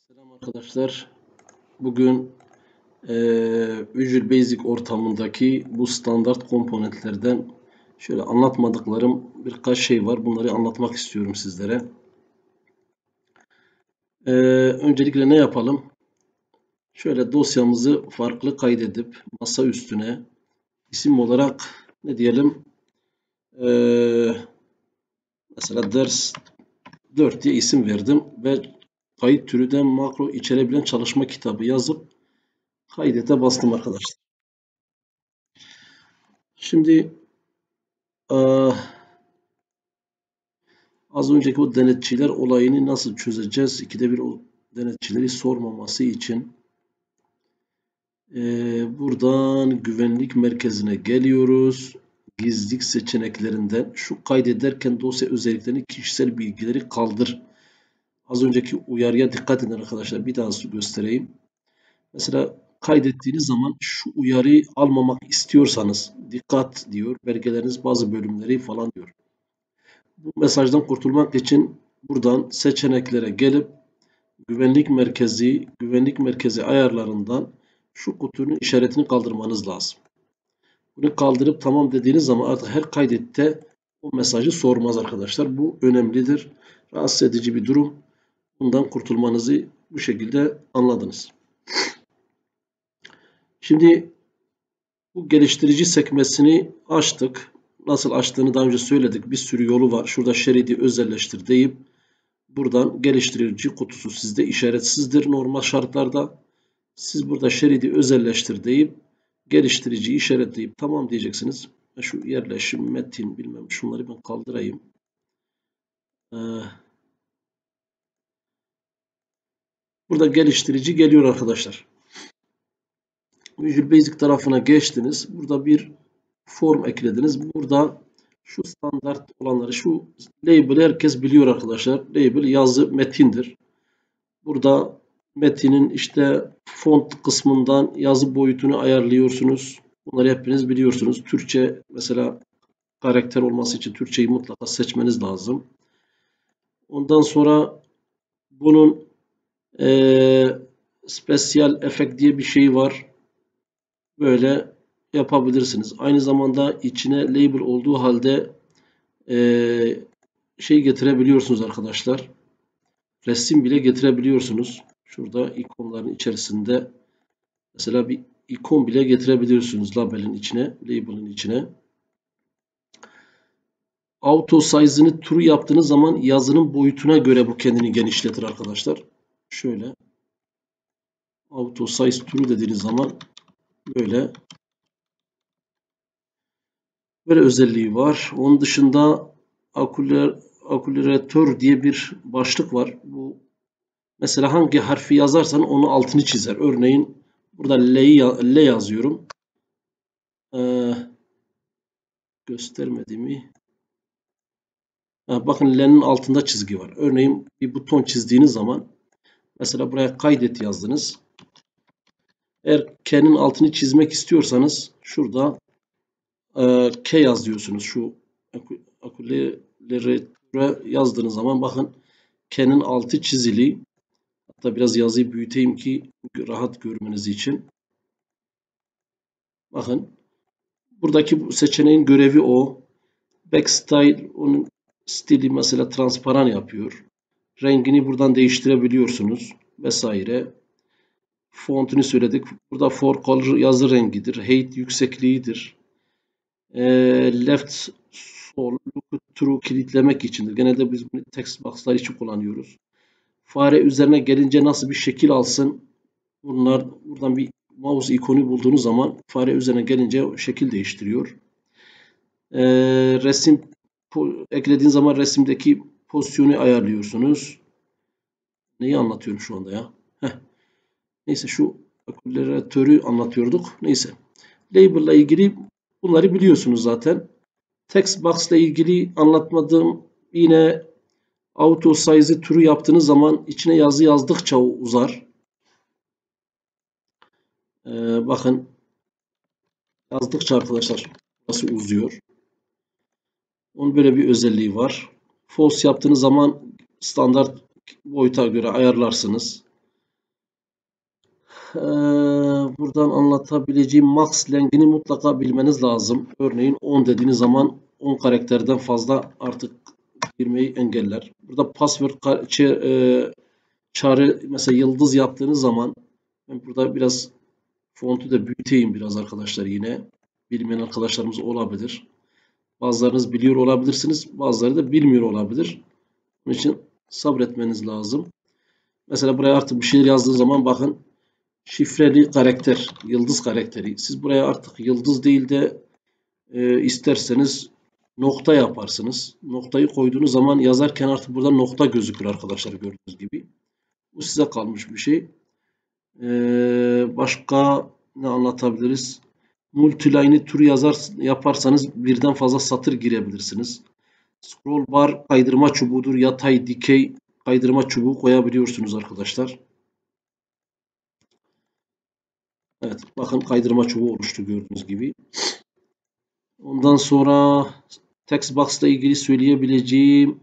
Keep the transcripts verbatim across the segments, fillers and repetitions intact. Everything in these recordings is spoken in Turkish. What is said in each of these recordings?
Selam arkadaşlar. Bugün eee Visual Basic ortamındaki bu standart komponentlerden şöyle anlatmadıklarım birkaç şey var. Bunları anlatmak istiyorum sizlere. Eee, öncelikle ne yapalım? Şöyle dosyamızı farklı kaydedip masa üstüne isim olarak ne diyelim? Eee, mesela ders dört diye isim verdim ve kayıt türü de makro içerebilen çalışma kitabı yazıp kaydete bastım arkadaşlar. Şimdi eee az önceki o denetçiler olayını nasıl çözeceğiz? İkide bir o denetçileri sormaması için eee, buradan güvenlik merkezine geliyoruz. Gizlilik seçeneklerinden şu kaydederken dosya özelliklerini kişisel bilgileri kaldır. Az önceki uyarıya dikkat edin arkadaşlar. Bir daha göstereyim. Mesela kaydettiğiniz zaman şu uyarıyı almamak istiyorsanız dikkat diyor. Belgeleriniz bazı bölümleri falan diyor. Bu mesajdan kurtulmak için buradan seçeneklere gelip güvenlik merkezi, güvenlik merkezi ayarlarından şu kutunun işaretini kaldırmanız lazım. Bunu kaldırıp tamam dediğiniz zaman artık her kaydette o mesajı sormaz arkadaşlar. Bu önemlidir. Rahatsız edici bir durum. Bundan kurtulmanızı bu şekilde anladınız. Şimdi bu geliştirici sekmesini açtık. Nasıl açtığını daha önce söyledik. Bir sürü yolu var. Şurada şeridi özelleştir deyip buradan geliştirici kutusu sizde işaretsizdir normal şartlarda. Siz burada şeridi özelleştir deyip geliştiriciyi işaretleyip tamam diyeceksiniz. Şu yerleşim, metin bilmem şunları ben kaldırayım. Ee, burada geliştirici geliyor arkadaşlar. Visual Basic tarafına geçtiniz. Burada bir form eklediniz. Burada şu standart olanları, şu label herkes biliyor arkadaşlar. Label yazı metindir. Burada metinin işte font kısmından yazı boyutunu ayarlıyorsunuz. Bunları hepiniz biliyorsunuz. Türkçe mesela karakter olması için Türkçeyi mutlaka seçmeniz lazım. Ondan sonra bunun e, special effect diye bir şey var. Böyle yapabilirsiniz. Aynı zamanda içine label olduğu halde e, şey getirebiliyorsunuz arkadaşlar. Resim bile getirebiliyorsunuz. Şurada ikonların içerisinde mesela bir ikon bile getirebiliyorsunuz labelin içine, label'in içine. Auto size'ını true yaptığınız zaman yazının boyutuna göre bu kendini genişletir arkadaşlar. Şöyle auto size true dediğiniz zaman böyle böyle özelliği var. Onun dışında akülatör diye bir başlık var. Bu mesela hangi harfi yazarsan onu altını çizer. Örneğin burada L'yi L yazıyorum. Ee, göstermedi mi? Ha, bakın L'nin altında çizgi var. Örneğin bir buton çizdiğiniz zaman mesela buraya kaydet yazdınız. Eğer K'nin altını çizmek istiyorsanız şurada e, K yaz diyorsunuz. Şu akülere yazdığınız zaman bakın K'nin altı çizili. Hatta biraz yazıyı büyüteyim ki rahat görmeniz için. Bakın buradaki seçeneğin görevi o. Backstyle onun stili mesela transparan yapıyor. Rengini buradan değiştirebiliyorsunuz vesaire. Fontunu söyledik. Burada for color yazı rengidir. Height yüksekliğidir. E, left sol look true kilitlemek içindir. Genelde biz bunu text box'lar için kullanıyoruz. Fare üzerine gelince nasıl bir şekil alsın? Bunlar buradan bir mouse ikonu bulduğunuz zaman fare üzerine gelince şekil değiştiriyor. E, resim eklediğiniz zaman resimdeki pozisyonu ayarlıyorsunuz. Neyi anlatıyorum şu anda ya? Heh. Neyse şu akülatörü anlatıyorduk. Neyse. Label ile ilgili bunları biliyorsunuz zaten. Text box ile ilgili anlatmadığım yine auto size'ı true yaptığınız zaman içine yazı yazdıkça uzar. Ee, bakın yazdıkça arkadaşlar nasıl uzuyor. Onun böyle bir özelliği var. False yaptığınız zaman standart boyuta göre ayarlarsınız. Ee, buradan anlatabileceğim max length'ini mutlaka bilmeniz lazım. Örneğin on dediğiniz zaman on karakterden fazla artık girmeyi engeller. Burada password e, çağrı mesela yıldız yaptığınız zaman ben burada biraz fontu da büyüteyim biraz arkadaşlar yine. Bilmeyen arkadaşlarımız olabilir. Bazılarınız biliyor olabilirsiniz. Bazıları da bilmiyor olabilir. Onun için sabretmeniz lazım. Mesela buraya artık bir şeyler yazdığınız zaman bakın şifreli karakter, yıldız karakteri. Siz buraya artık yıldız değil de e, isterseniz nokta yaparsınız. Noktayı koyduğunuz zaman yazarken artık burada nokta gözükür arkadaşlar gördüğünüz gibi. Bu size kalmış bir şey. Ee, başka ne anlatabiliriz? Multiline'i tür yazar yaparsanız birden fazla satır girebilirsiniz. Scroll bar kaydırma çubuğudur. Yatay, dikey kaydırma çubuğu koyabiliyorsunuz arkadaşlar. Evet, bakın kaydırma çubuğu oluştu gördüğünüz gibi. Ondan sonra text box ile ilgili söyleyebileceğim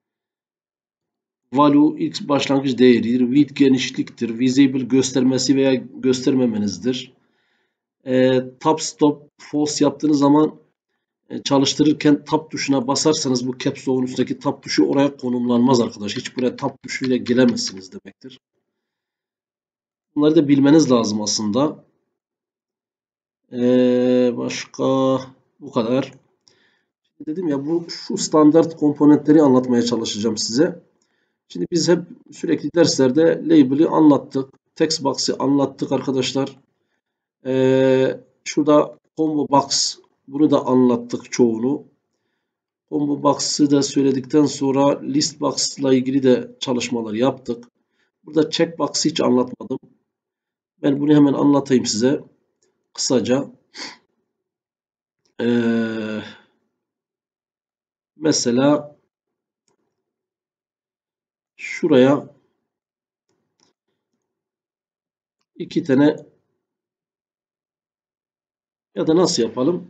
value ilk başlangıç değeridir. Width genişliktir. Visible göstermesi veya göstermemenizdir. E, tab stop false yaptığınız zaman e, çalıştırırken tab tuşuna basarsanız bu caps lock'un üstteki tab tuşu oraya konumlanmaz arkadaş. Hiç buraya tab tuşuyla gelemezsiniz demektir. Bunları da bilmeniz lazım aslında. Ee, başka bu kadar. Dedim ya bu şu standart komponentleri anlatmaya çalışacağım size. Şimdi biz hep sürekli derslerde label'i anlattık. Text box'ı anlattık arkadaşlar. Ee, şurada combo box bunu da anlattık çoğunu. Combo box'ı da söyledikten sonra list box ile ilgili de çalışmalar yaptık. Burada checkbox'ı hiç anlatmadım. Ben bunu hemen anlatayım size kısaca. Ee, mesela şuraya iki tane ya da nasıl yapalım?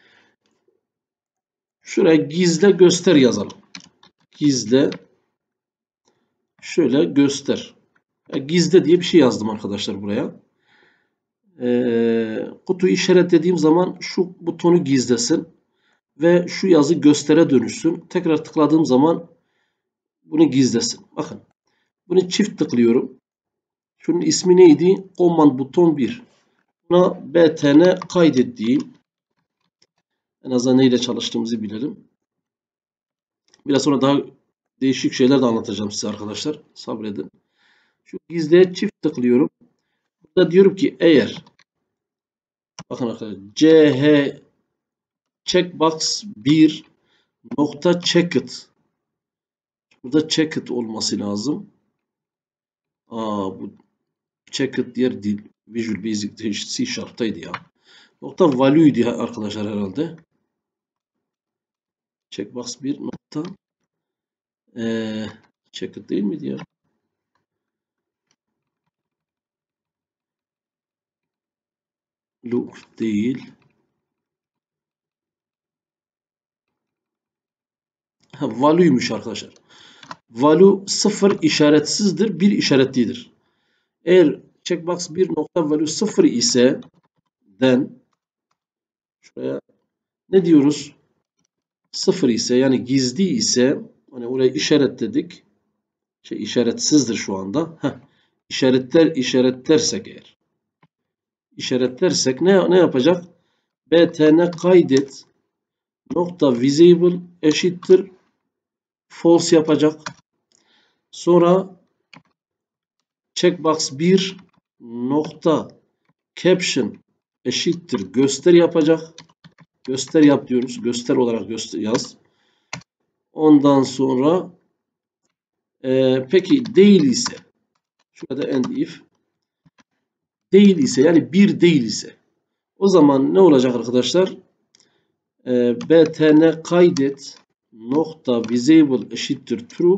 Şuraya gizle göster yazalım. Gizle şöyle göster. Gizle diye bir şey yazdım arkadaşlar buraya. Ee, kutuyu işaretlediğim zaman şu butonu gizlesin ve şu yazı göstere dönüşsün. Tekrar tıkladığım zaman bunu gizlesin. Bakın bunu çift tıklıyorum. Şunun ismi neydi? Command buton bir. Buna btn kaydet diyeyim. En azından neyle çalıştığımızı bilelim. Biraz sonra daha değişik şeyler de anlatacağım size arkadaşlar. Sabredin. Şu gizliye çift tıklıyorum. Burada diyorum ki eğer bakın arkadaşlar ch checkbox bir nokta checked burada checked olması lazım. Aa, bu checked diğer dil Visual Basic C Sharp'taydı ya. Nokta value'ydi arkadaşlar herhalde. Checkbox bir nokta ee, checked değil miydi ya? Look değil. Ha, value'ymuş arkadaşlar. Value sıfır işaretsizdir, bir işaretlidir. Eğer checkbox bir nokta value sıfır ise then şuraya ne diyoruz? sıfır ise yani gizli ise hani oraya işaretledik. Şey işaretsizdir şu anda. Heh. İşaretler işaretlersek eğer. İşaretlersek ne ne yapacak? btn kaydet nokta visible eşittir false yapacak. Sonra checkbox bir nokta caption eşittir göster yapacak. Göster yap diyoruz. Göster olarak göster yaz. Ondan sonra e, peki değil ise şurada end if değil ise yani bir değil ise o zaman ne olacak arkadaşlar? E, btn kaydet nokta visible eşittir true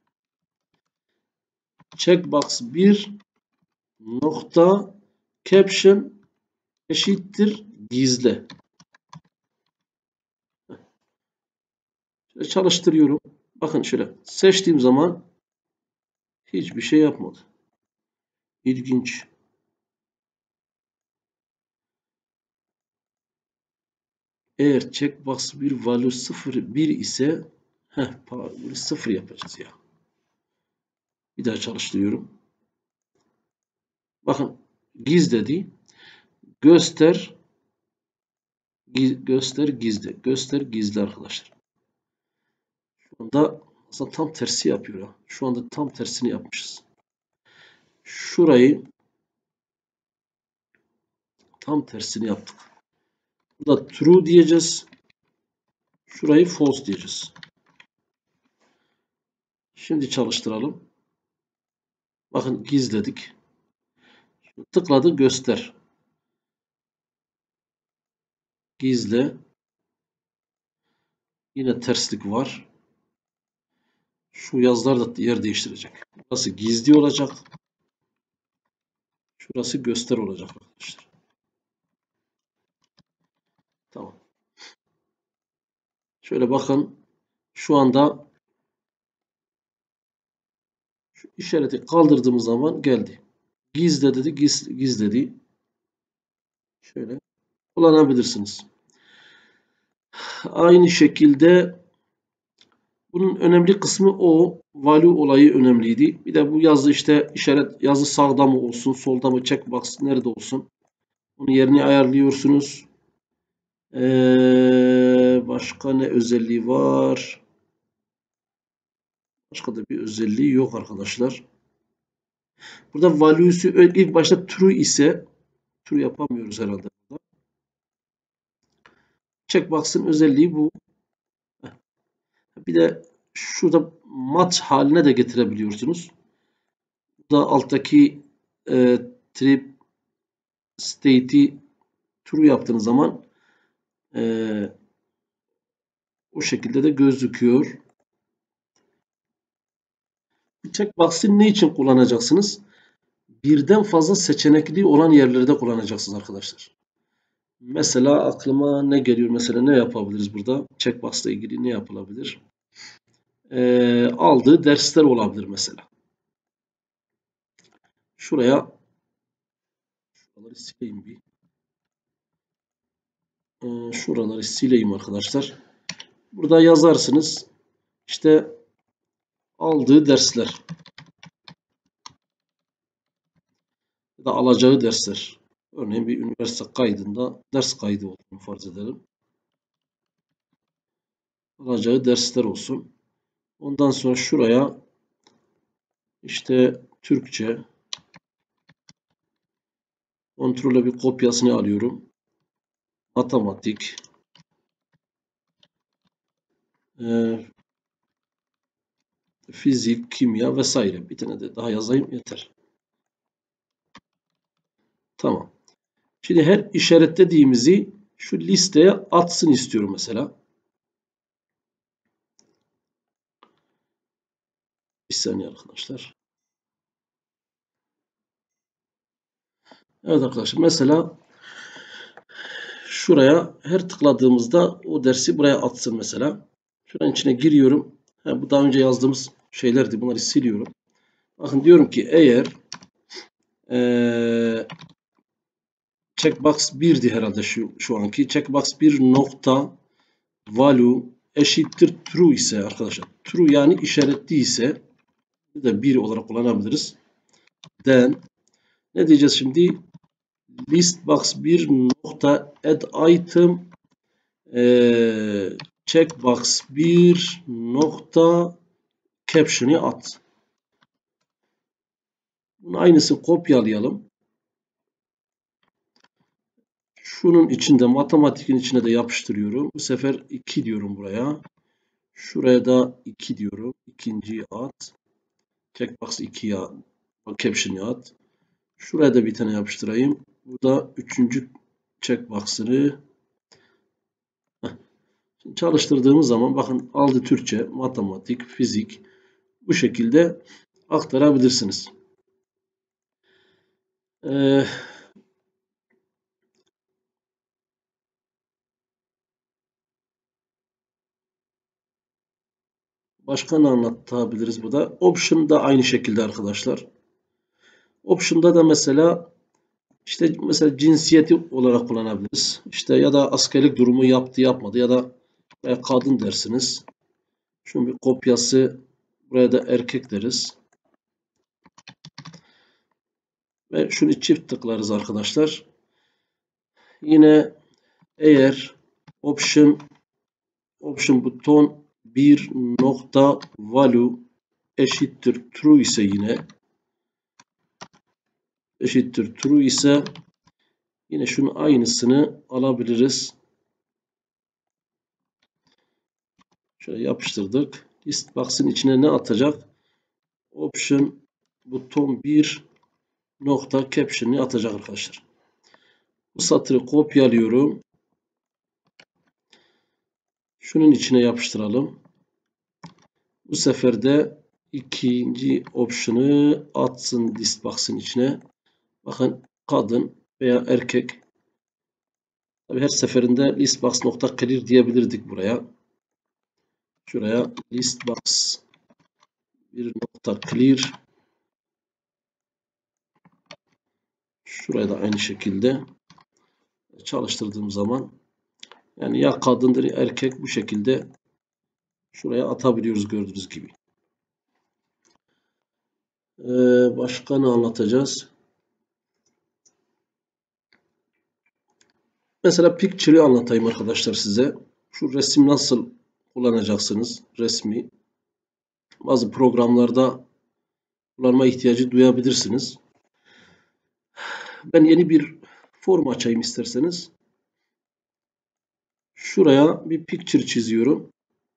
checkbox bir nokta caption eşittir gizle. Şöyle çalıştırıyorum. Bakın şöyle seçtiğim zaman hiçbir şey yapmadı. İlginç. Eğer checkbox bir value sıfır bir ise heh, bunu sıfır yapacağız ya. Bir daha çalıştırıyorum. Bakın gizledi. Göster giz, göster gizli. Göster gizli arkadaşlar. Şu anda aslında tam tersi yapıyor ya. Şu anda tam tersini yapmışız. Şurayı tam tersini yaptık. Burada true diyeceğiz. Şurayı false diyeceğiz. Şimdi çalıştıralım. Bakın gizledik. Tıkladı göster. Gizle. Yine terslik var. Şu yazılar da yer değiştirecek. Burası gizli olacak. Şurası göster olacak arkadaşlar. Tamam. Şöyle bakın. Şu anda şu işareti kaldırdığımız zaman geldi. Gizle dedi, giz, gizledi. Şöyle kullanabilirsiniz. Aynı şekilde bunun önemli kısmı o. Value olayı önemliydi. Bir de bu yazı işte işaret yazı sağda mı olsun, solda mı, checkbox nerede olsun. Onun yerini ayarlıyorsunuz. Ee, başka ne özelliği var? Başka da bir özelliği yok arkadaşlar. Burada value'su ilk başta true ise true yapamıyoruz herhalde. Checkbox'ın özelliği bu. Bir de şurada mat haline de getirebiliyorsunuz. Burada alttaki e, trip state'i true yaptığınız zaman e, o şekilde de gözüküyor. Checkbox'ı ne için kullanacaksınız? Birden fazla seçenekli olan yerlerde kullanacaksınız arkadaşlar. Mesela aklıma ne geliyor? Mesela ne yapabiliriz burada? Checkbox ile ilgili ne yapılabilir? Ee, aldığı dersler olabilir mesela. Şuraya şuraları sileyim bir. Ee, şuraları sileyim arkadaşlar. Burada yazarsınız. İşte aldığı dersler ya da alacağı dersler. Örneğin bir üniversite kaydında ders kaydı olduğunu farz edelim. Alacağı dersler olsun. Ondan sonra şuraya işte Türkçe kontrole bir kopyasını alıyorum. Matematik e, fizik, kimya vesaire. Bir tane de daha yazayım yeter. Tamam. Şimdi her işaretlediğimizi şu listeye atsın istiyorum mesela. Bir saniye arkadaşlar. Evet arkadaşlar mesela şuraya her tıkladığımızda o dersi buraya atsın mesela. Şuranın içine giriyorum. Ha, bu daha önce yazdığımız şeylerdi. Bunları siliyorum. Bakın diyorum ki eğer ee, checkbox birdi herhalde şu, şu anki. Checkbox bir nokta value eşittir true ise arkadaşlar. True yani işaretli ise de bir olarak kullanabiliriz. Then ne diyeceğiz şimdi? Listbox bir nokta add item e, checkbox bir nokta caption'ı at. Bunun aynısını kopyalayalım. Şunun içinde matematikin içine de yapıştırıyorum. Bu sefer iki diyorum buraya. Şuraya da iki diyorum. İkinciyi at. Checkbox ikiye caption'ı at. Şuraya da bir tane yapıştırayım. Bu da üçüncü checkbox'ını çalıştırdığımız zaman bakın aldı Türkçe, matematik, fizik bu şekilde aktarabilirsiniz. Ee, başka ne anlatabiliriz burada? Option da aynı şekilde arkadaşlar. Option'da da mesela İşte mesela cinsiyeti olarak kullanabiliriz. İşte ya da askerlik durumu yaptı yapmadı ya da veya kadın dersiniz. Şunun bir kopyası, buraya da erkek deriz. Ve şunu çift tıklarız arkadaşlar. Yine eğer option option buton bir nokta value eşittir true ise yine eşittir true ise yine şunun aynısını alabiliriz. Şöyle yapıştırdık. List box'ın içine ne atacak? Option buton bir nokta caption'ı atacak arkadaşlar. Bu satırı kopyalıyorum. Şunun içine yapıştıralım. Bu sefer de ikinci option'ı atsın list box'ın içine. Bakın kadın veya erkek. Tabii her seferinde listbox.clear diyebilirdik buraya. Şuraya listbox bir nokta clear. Şuraya da aynı şekilde çalıştırdığım zaman yani ya kadındır ya erkek bu şekilde şuraya atabiliyoruz gördüğünüz gibi. Ee, başka ne anlatacağız? Mesela picture'ı anlatayım arkadaşlar size. Şu resim nasıl kullanacaksınız? Resmi. Bazı programlarda kullanma ihtiyacı duyabilirsiniz. Ben yeni bir form açayım isterseniz. Şuraya bir picture çiziyorum.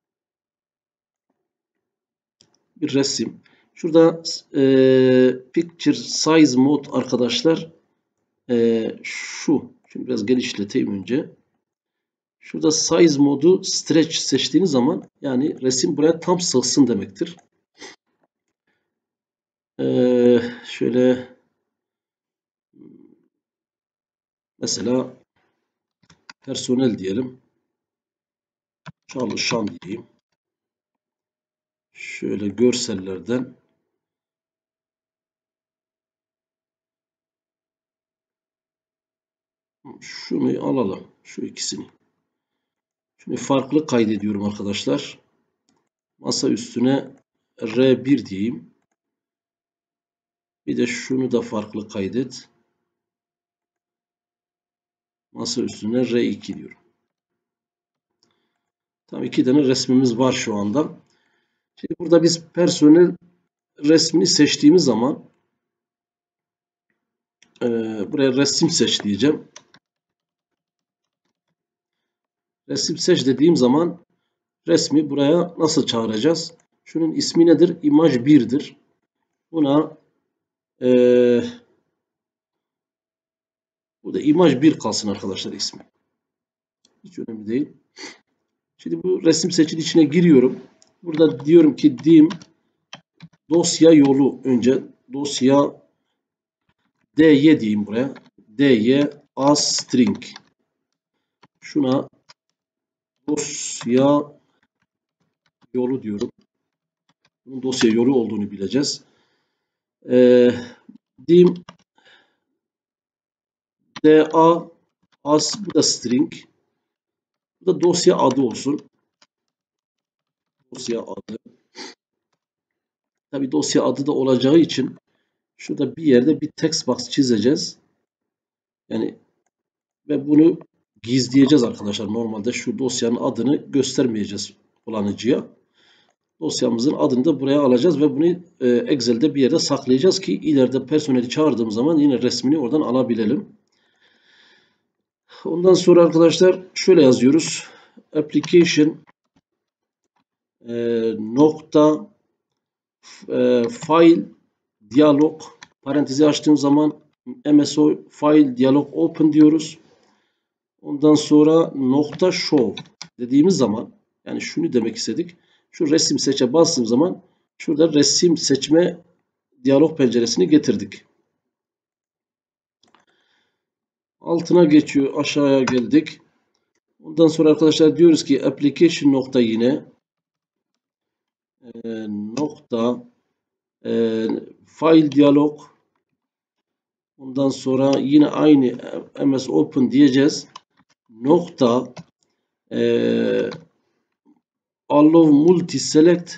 Bir resim. Şurada e, picture size mode arkadaşlar e, şu. Şimdi biraz genişleteyim önce. Şurada size modu stretch seçtiğiniz zaman yani resim buraya tam sığsın demektir. Ee, şöyle mesela personel diyelim. Çalışan diyeyim. Şöyle görsellerden şunu alalım. Şu ikisini. Şunu farklı kaydediyorum arkadaşlar. Masa üstüne R bir diyeyim. Bir de şunu da farklı kaydet. Masa üstüne R iki diyorum. Tam iki tane resmimiz var şu anda. Şimdi burada biz personel resmini seçtiğimiz zaman e, buraya resim seç diyeceğim. Resim seç dediğim zaman resmi buraya nasıl çağıracağız? Şunun ismi nedir? İmaj bir'dir. Buna e, burada imaj bir kalsın arkadaşlar ismi. Hiç önemli değil. Şimdi bu resim seçin içine giriyorum. Burada diyorum ki dim dosya yolu önce dosya dy diyeyim buraya. dy as string. Şuna dosya yolu diyorum. Bunun dosya yolu olduğunu bileceğiz. Ee, dim da as bu da string. Bu da dosya adı olsun. Dosya adı. Tabi dosya adı da olacağı için şurada bir yerde bir text box çizeceğiz. Yani ve bunu gizleyeceğiz arkadaşlar. Normalde şu dosyanın adını göstermeyeceğiz kullanıcıya. Dosyamızın adını da buraya alacağız ve bunu e, Excel'de bir yerde saklayacağız ki ileride personeli çağırdığım zaman yine resmini oradan alabilelim. Ondan sonra arkadaşlar şöyle yazıyoruz. Application e, nokta e, file diyalog parantezi açtığım zaman M S O file diyalog open diyoruz. Ondan sonra nokta show dediğimiz zaman yani şunu demek istedik. Şu resim seçe bastığım zaman şurada resim seçme diyalog penceresini getirdik. Altına geçiyor. Aşağıya geldik. Ondan sonra arkadaşlar diyoruz ki application nokta yine e, nokta e, file diyalog Ondan sonra yine aynı M S Open diyeceğiz. Nokta e, allow multi select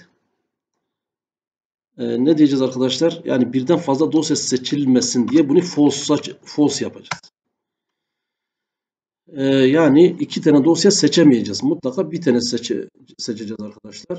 e, ne diyeceğiz arkadaşlar? Yani birden fazla dosya seçilmesin diye bunu false, false yapacağız. E, yani iki tane dosya seçemeyeceğiz. Mutlaka bir tane seçe, seçeceğiz arkadaşlar.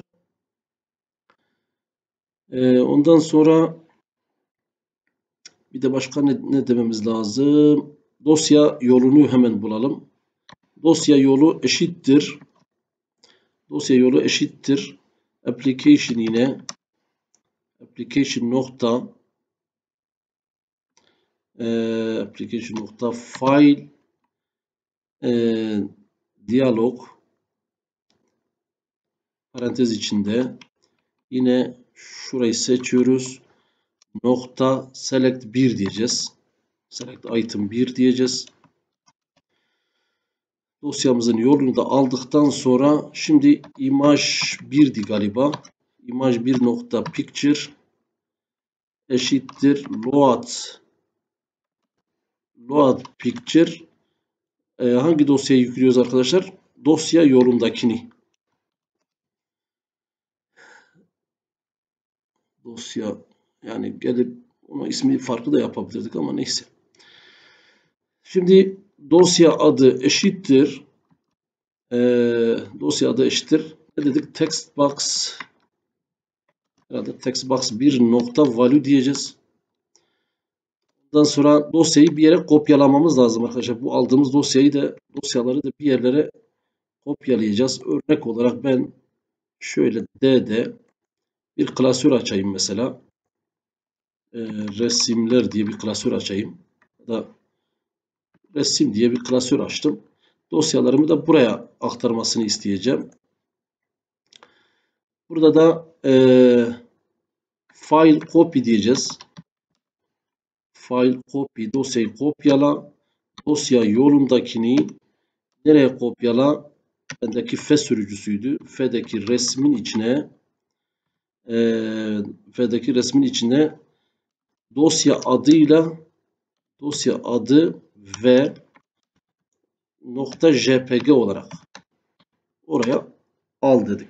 E, ondan sonra bir de başka ne, ne dememiz lazım? Dosya yolunu hemen bulalım. Dosya yolu eşittir. Dosya yolu eşittir. Application yine application nokta e, application nokta file e, diyalog parantez içinde yine şurayı seçiyoruz. Nokta select bir diyeceğiz. Select item bir diyeceğiz. Dosyamızın yolunu da aldıktan sonra şimdi image birdi galiba. Image bir nokta picture eşittir load load picture e, hangi dosyayı yüklüyoruz arkadaşlar? Dosya yolundakini. Dosya yani gelip ona ismi farklı da yapabilirdik ama neyse. Şimdi dosya adı eşittir e, dosya adı eşittir ne dedik? Text box herhalde text box bir nokta value diyeceğiz. Ondan sonra dosyayı bir yere kopyalamamız lazım arkadaşlar. Bu aldığımız dosyayı da dosyaları da bir yerlere kopyalayacağız. Örnek olarak ben şöyle D'de bir klasör açayım mesela. E, resimler diye bir klasör açayım. Ya da resim diye bir klasör açtım. Dosyalarımı da buraya aktarmasını isteyeceğim. Burada da e, file copy diyeceğiz. File copy dosyayı kopyala. Dosya yolundakini nereye kopyala? Bendeki F sürücüsüydü. F'deki resmin içine e, F'deki resmin içine dosya adıyla dosya adı ve nokta jpg olarak oraya al dedik.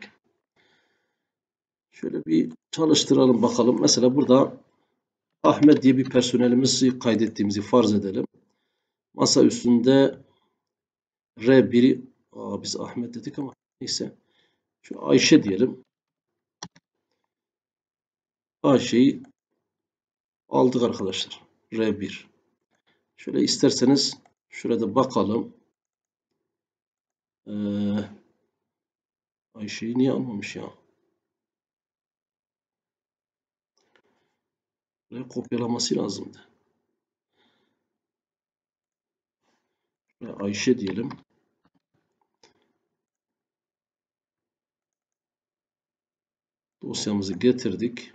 Şöyle bir çalıştıralım bakalım. Mesela burada Ahmet diye bir personelimizi kaydettiğimizi farz edelim. Masa üstünde R biri aa, biz Ahmet dedik ama neyse. Şu Ayşe diyelim. Ayşe'yi aldık arkadaşlar. R bir. Şöyle isterseniz şurada bakalım. Ee, Ayşe'yi niye almamış ya? Buraya kopyalaması lazımdı. Şuraya Ayşe diyelim. Dosyamızı getirdik.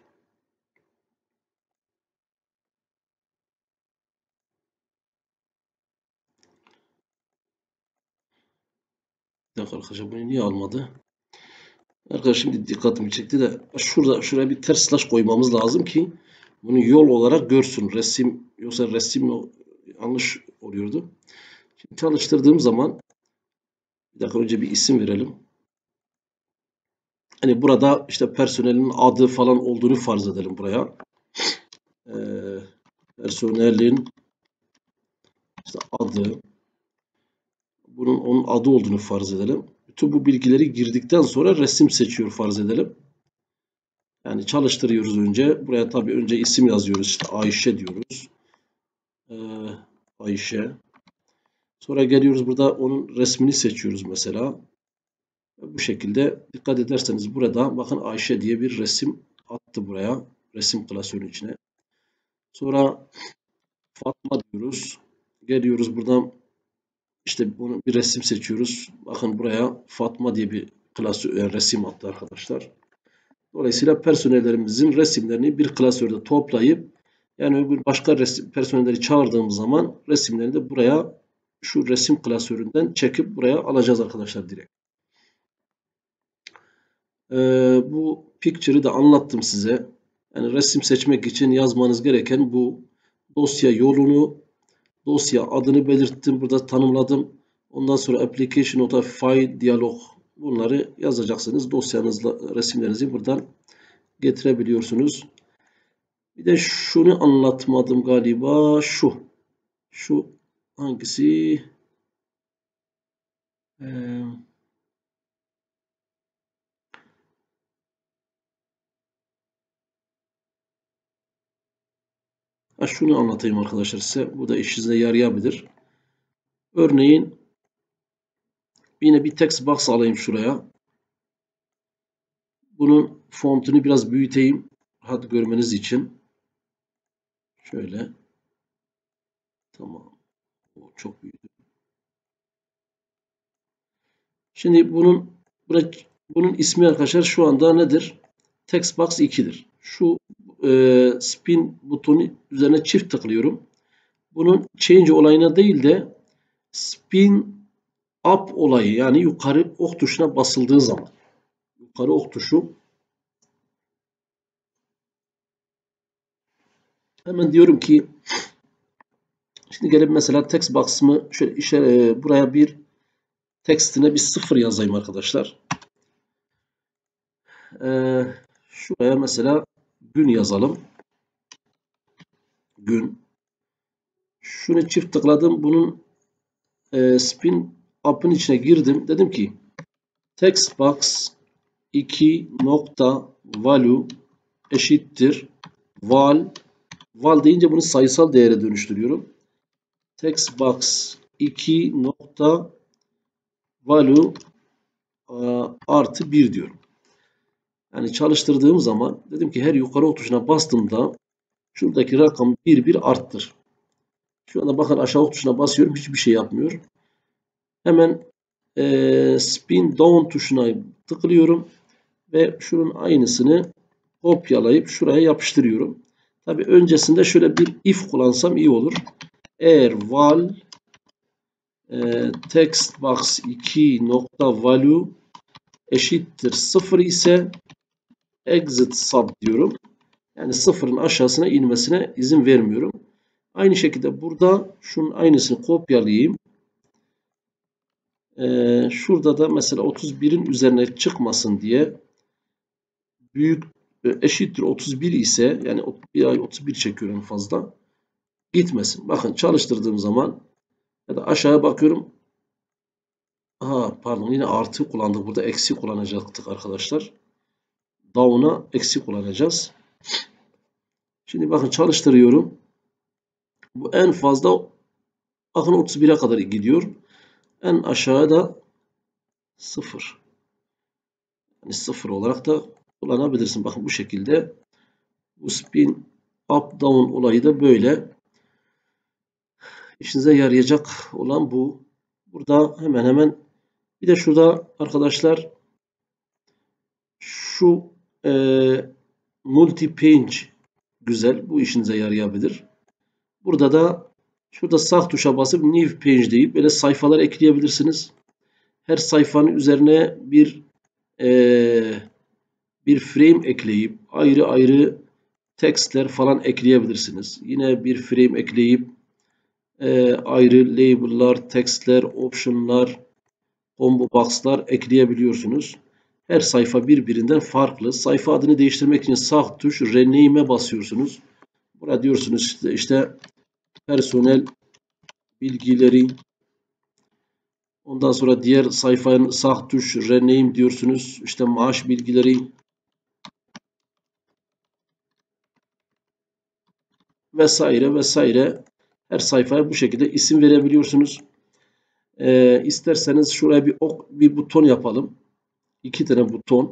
Bir dakika arkadaşlar bunu niye almadı? Arkadaşlar şimdi dikkatimi çekti de şurada şuraya bir ters slash koymamız lazım ki bunu yol olarak görsün. Resim yoksa resim yanlış oluyordu. Şimdi çalıştırdığım zaman bir dakika önce bir isim verelim. Hani burada işte personelin adı falan olduğunu farz edelim buraya. Ee, personelin işte adı bunun onun adı olduğunu farz edelim. Bütün bu bilgileri girdikten sonra resim seçiyor farz edelim. Yani çalıştırıyoruz önce. Buraya tabii önce isim yazıyoruz. İşte Ayşe diyoruz. Ee, Ayşe. Sonra geliyoruz burada onun resmini seçiyoruz mesela. Bu şekilde dikkat ederseniz burada bakın Ayşe diye bir resim attı buraya. Resim klasörünün içine. Sonra Fatma diyoruz. Geliyoruz buradan işte bunu bir resim seçiyoruz. Bakın buraya Fatma diye bir klasör, yani resim attı arkadaşlar. Dolayısıyla personellerimizin resimlerini bir klasörde toplayıp yani öbür başka resim, personelleri çağırdığımız zaman resimlerini de buraya şu resim klasöründen çekip buraya alacağız arkadaşlar direkt. Ee, bu picture'ı da anlattım size. Yani resim seçmek için yazmanız gereken bu. dosya yolunu, dosya adını belirttim. Burada tanımladım. Ondan sonra application nota file diyalog, bunları yazacaksınız. Dosyanızla resimlerinizi buradan getirebiliyorsunuz. Bir de şunu anlatmadım galiba. Şu. Şu hangisi? Ee, ha, şunu anlatayım arkadaşlar size. Bu da işinize yarayabilir. Örneğin yine bir text box alayım şuraya. Bunun fontunu biraz büyüteyim. Rahat görmeniz için. Şöyle. Tamam. O çok büyüdü. Şimdi bunun bunun ismi arkadaşlar şu anda nedir? Text box iki'dir. Şu e, spin butonu üzerine çift tıklıyorum. Bunun change olayına değil de spin up olayı, yani yukarı ok tuşuna basıldığı zaman, yukarı ok tuşu, hemen diyorum ki şimdi gelip mesela text box'ımı şöyle işe, buraya bir textine bir sıfır yazayım arkadaşlar. Ee, şuraya mesela gün yazalım. Gün. Şunu çift tıkladım. Bunun e, spin up'ın içine girdim. Dedim ki text box iki nokta value eşittir val. Val deyince bunu sayısal değere dönüştürüyorum. Text box iki nokta value artı bir diyorum. Yani çalıştırdığım zaman dedim ki her yukarı ok tuşuna bastığımda şuradaki rakam bir bir arttır. Şu anda bakın aşağı ok tuşuna basıyorum, hiçbir şey yapmıyor. Hemen e, spin down tuşuna tıklıyorum ve şunun aynısını kopyalayıp şuraya yapıştırıyorum. Tabi öncesinde şöyle bir if kullansam iyi olur. Eğer val e, text box iki nokta value eşittir sıfır ise exit sub diyorum. Yani sıfırın aşağısına inmesine izin vermiyorum. Aynı şekilde burada şunun aynısını kopyalayayım. Ee, şurada da mesela otuz birin üzerine çıkmasın diye büyük eşittir otuz bir ise, yani bir ay otuz bir çekiyor en fazla, gitmesin. Bakın çalıştırdığım zaman ya da aşağıya bakıyorum. Aha, pardon, yine artı kullandık. Burada eksi kullanacaktık arkadaşlar. Down'a eksi kullanacağız. Şimdi bakın çalıştırıyorum. Bu en fazla bakın otuz bire kadar gidiyor. En aşağıda sıfır. Yani sıfır olarak da kullanabilirsin. Bakın bu şekilde. Bu spin up down olayı da böyle. İşinize yarayacak olan bu. Burada hemen hemen bir de şurada arkadaşlar şu e, multi page güzel. Bu işinize yarayabilir. Burada da şurada sağ tuşa basıp new page deyip böyle sayfalar ekleyebilirsiniz. Her sayfanın üzerine bir e, bir frame ekleyip ayrı ayrı textler falan ekleyebilirsiniz. Yine bir frame ekleyip e, ayrı label'lar, textler, option'lar, combo box'lar ekleyebiliyorsunuz. Her sayfa birbirinden farklı. Sayfa adını değiştirmek için sağ tuş rename'e basıyorsunuz. Burada diyorsunuz işte, işte personel bilgileri. Ondan sonra diğer sayfanın sağ tuş rename diyorsunuz. İşte maaş bilgileri vesaire vesaire. Her sayfaya bu şekilde isim verebiliyorsunuz. Ee, isterseniz şuraya bir ok, bir buton yapalım. İki tane buton.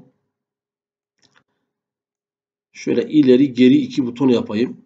Şöyle ileri geri iki buton yapayım.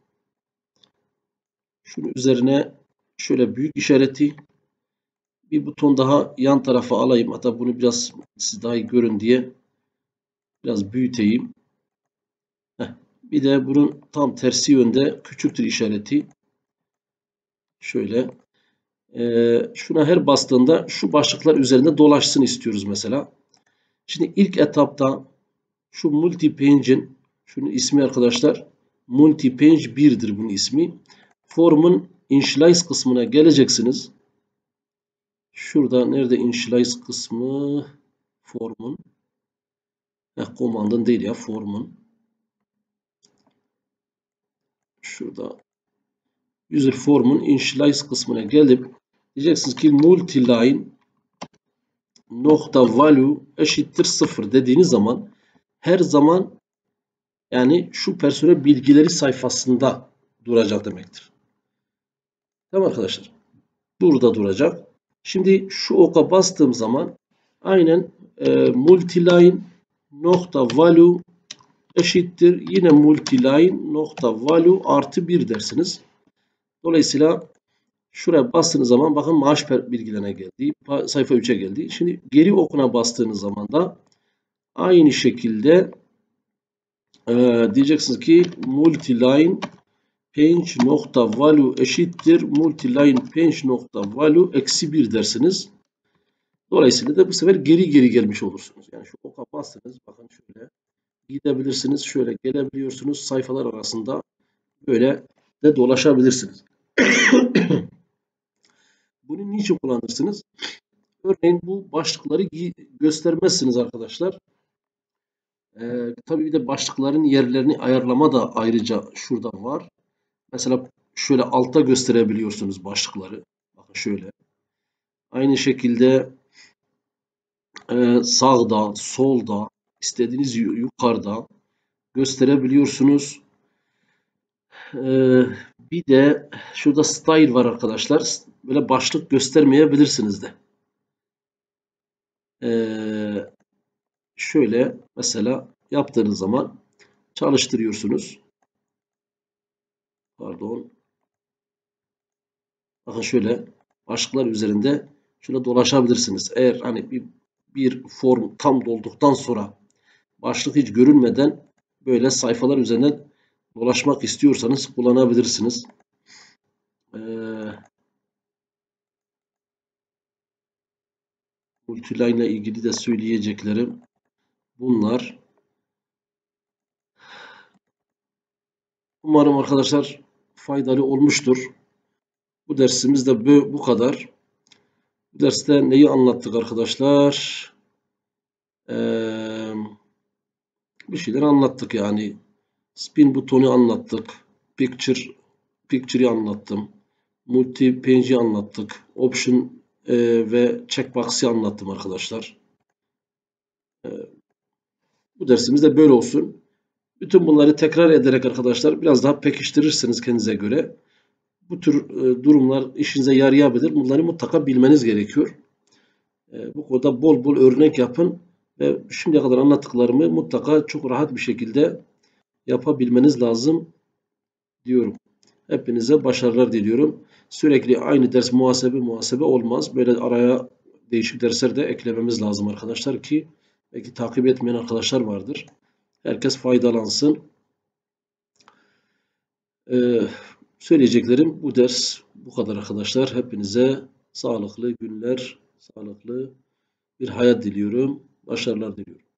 Şunun üzerine şöyle büyük işareti, bir buton daha yan tarafa alayım. Hatta bunu biraz siz daha iyi görün diye biraz büyüteyim. Heh. Bir de bunun tam tersi yönde küçüktür işareti. Şöyle. Ee, şuna her bastığında şu başlıklar üzerinde dolaşsın istiyoruz mesela. Şimdi ilk etapta şu multi page'in, şunun ismi arkadaşlar multi page bir'dir bunun ismi. formun initialize kısmına geleceksiniz. Şurada nerede initialize kısmı? Formun. Heh, command'ın değil ya, formun. Şurada user formun initialize kısmına gelip diyeceksiniz ki multiline nokta value eşittir sıfır dediğiniz zaman her zaman yani şu personel bilgileri sayfasında duracak demektir. Tamam arkadaşlar. Burada duracak. Şimdi şu oka bastığım zaman aynen e, multiline nokta value eşittir yine multiline nokta value artı bir dersiniz. Dolayısıyla şuraya bastığınız zaman bakın maaş bilgilerine geldi. Sayfa üçe geldi. Şimdi geri okuna bastığınız zaman da aynı şekilde e, diyeceksiniz ki multiline page nokta value eşittir multiline page nokta value eksi bir dersiniz. Dolayısıyla da bu sefer geri geri gelmiş olursunuz. Yani şu oka bastınız. Bakın şöyle gidebilirsiniz. Şöyle gelebiliyorsunuz. Sayfalar arasında böyle de dolaşabilirsiniz. Bunu niçin kullanırsınız? Örneğin bu başlıkları göstermezsiniz arkadaşlar. Ee, tabii bir de başlıkların yerlerini ayarlama da ayrıca şurada var. Mesela şöyle altta gösterebiliyorsunuz başlıkları. Bakın şöyle. Aynı şekilde e, sağda, solda, istediğiniz yukarıda gösterebiliyorsunuz. Ee, bir de şurada style var arkadaşlar. Böyle başlık göstermeyebilirsiniz de. Ee, şöyle mesela yaptığınız zaman çalıştırıyorsunuz. Pardon. Bakın şöyle başlıklar üzerinde şöyle dolaşabilirsiniz. Eğer hani bir, bir form tam dolduktan sonra başlık hiç görünmeden böyle sayfalar üzerinden dolaşmak istiyorsanız kullanabilirsiniz. Ee, multiline ile ilgili de söyleyeceklerim bunlar. Umarım arkadaşlar faydalı olmuştur. Bu dersimiz de bu kadar. Bu derste neyi anlattık arkadaşlar? Ee, bir şeyler anlattık yani. Spin butonu anlattık. Picture, Picture'ı anlattım. Multi page'i anlattık. Option e, ve checkbox'ı anlattım arkadaşlar. E, bu dersimiz de böyle olsun. Bütün bunları tekrar ederek arkadaşlar biraz daha pekiştirirsiniz kendinize göre. Bu tür e, durumlar işinize yarayabilir. Bunları mutlaka bilmeniz gerekiyor. E, bu konuda bol bol örnek yapın ve şimdiye kadar anlattıklarımı mutlaka çok rahat bir şekilde yapabilmeniz lazım diyorum. Hepinize başarılar diliyorum. Sürekli aynı ders muhasebe muhasebe olmaz. Böyle araya değişik dersler de eklememiz lazım arkadaşlar ki belki takip etmeyen arkadaşlar vardır. Herkes faydalansın. Ee, söyleyeceklerim bu ders bu kadar arkadaşlar. Hepinize sağlıklı günler, sağlıklı bir hayat diliyorum. Başarılar diliyorum.